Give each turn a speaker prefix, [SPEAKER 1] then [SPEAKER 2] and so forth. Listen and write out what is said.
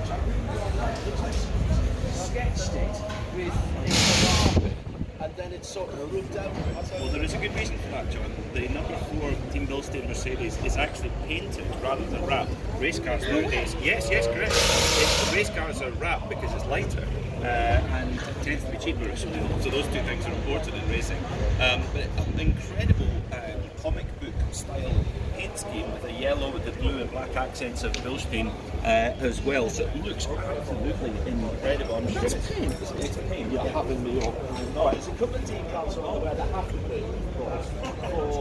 [SPEAKER 1] sketched it with a and then it's sort of rubbed out.
[SPEAKER 2] Well, there is a good reason for that, John. The number 4 Team Bilstein Mercedes is actually painted rather than wrapped. Race cars nowadays, yes, correct. Race cars are wrapped because it's lighter and it tends to be cheaper. So those two things are important in racing. But an incredible comic book style paint scheme with the yellow with the blue and black accents of Bilstein as well. So it looks absolutely incredible. I'm sure it's paint. It's paint.
[SPEAKER 1] Yeah, having me up. No, there's a couple of team cars on where they have to be, of course, for